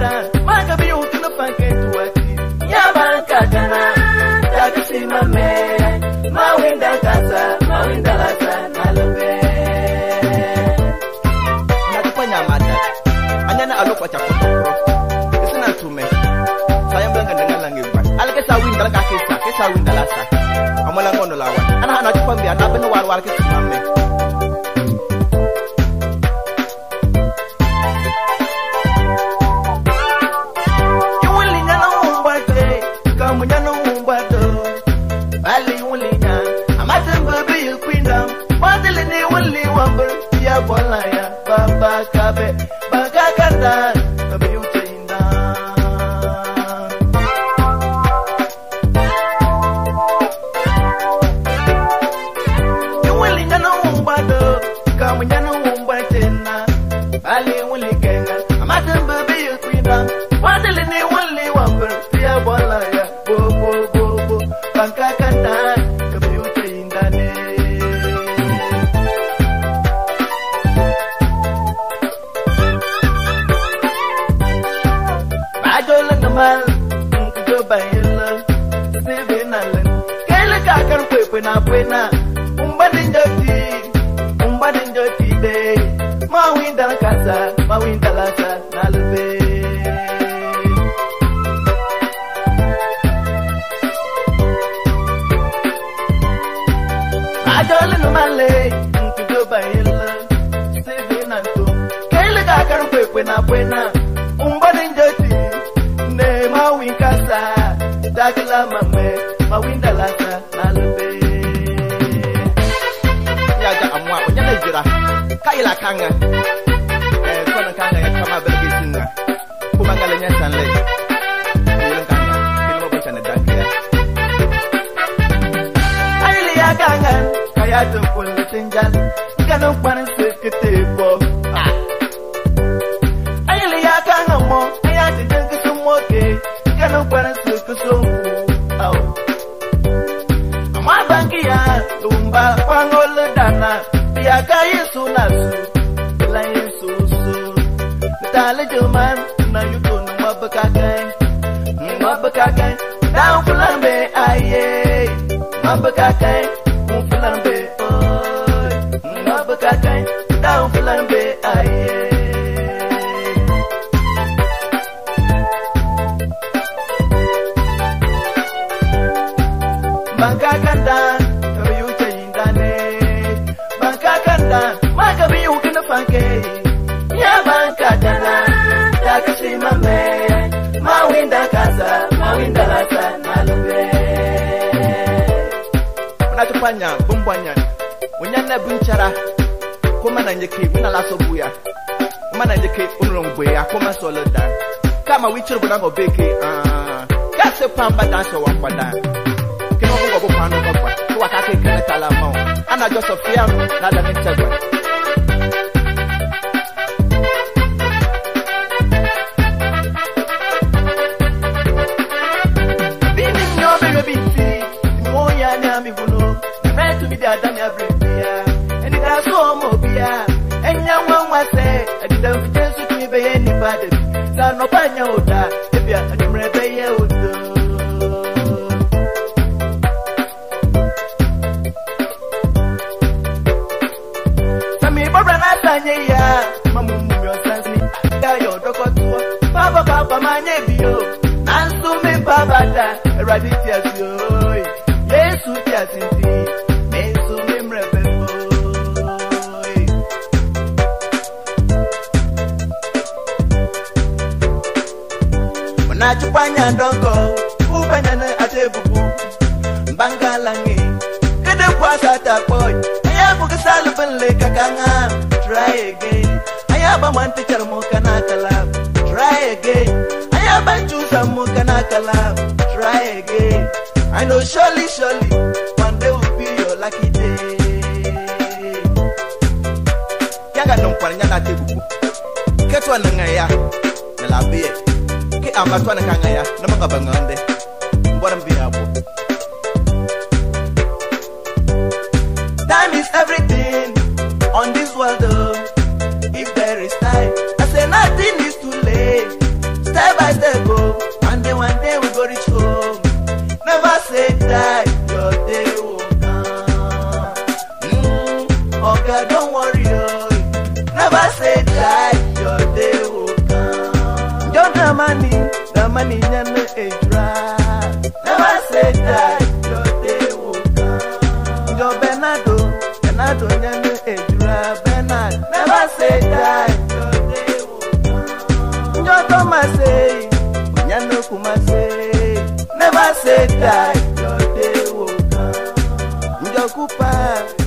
kanda, magabi ukino fanke tuwati. Yabanka kana, takasima me, mawinda kasa, mawinda lasa, nalube. Nakupanya mata, anyana alokwa chakotokro. Isina tume, sayang bilang dengan langit ban. Alke sawin dalam kakisa, ke sawin dalasa. Amalan ngono lawan. Anak-anak cupang biar nabe no war-war ke siname. Bolaya baba kabe bagaganda kabe utenda yulinga no umbado kamunya no umbatena ali ulikenga amatembe be yukwinda wadele ni wali wamber ya bolaya bo bo bo bo bagaganda kabe utenda ne. Mal go bayela sevenalan kele ka kan pena umbadin joti de mawinda kasa mawinda lasa nalbe adolen male go bayela sevenalan kele ka kan pena umbadin joti mawin kasa dakla mame mawinda lasa nalbe ya ga amwa wanya na jira kaila kanga kona kanga ya kama bergi singa kuma galanya sanle yilan kanga ilmo ba sana dakya aili ya kanga kaya to kullu tinjal kanu pan sekete bo aili ya kanga mo aya de okay, kanu para sukuso au ama bangia tumba pangol dana pia kai sunasu lai susu tale juman na yutun mabakakai down flambe aye mabakakai flambe oi mabakakai down flambe aye. Bangkakanda, kabi utayindane. Bangkakanda, magabi ukina fanke. Ya bangkakanda, takasima me. Mawinda kasa, mawinda lasa nalube. Unatupanya, bumbwanya. Unyana bunchara. Kuma nanjeki, unalaso buya. Kuma nanjeki, unrongbuya. Kuma soloda. Kama wichuru bunango beke. Kase pamba danso wakwada. Kino mungo bupano bakwa Kwa kake kene talamao Ana Joseph nada nitagwa Bini nyobe biti Moya nyami buno Metu bidi adami abrepia Eni daso mobia Enya wangwase Adida mfitesu kimibeye nipade Sano panya oda Ebia adimrebeye odo ya mamumu yosansi kayo dokotuo baba manyebio nansume babada raditi asio Yesu tiasinti mensume mrebebo Unachupanya ndongo upanyane atebubu Bangalangi kede kwasa tapoy ayabu kesalu benle kakanga. Try again. Ayaba man teacher mo kana kalab. Try again. Ayaba chusa mo kana kalab. Try again. I know surely one day will be your lucky day. Yanga nompanya na tebuku. Ketwa nangaya na labie. Ke amatwa na kangaya na mga bangande. Mbora mbiyabo. Time is everything on this world. If there is time, I say nothing is too late. Damani nyane ejura. Never say die, your day will come. Your Bernardo nyane ejura. Bernard, never say die, your day will come. Your Thomas say, nyane kuma say, never say die, your day will come. Your Cooper.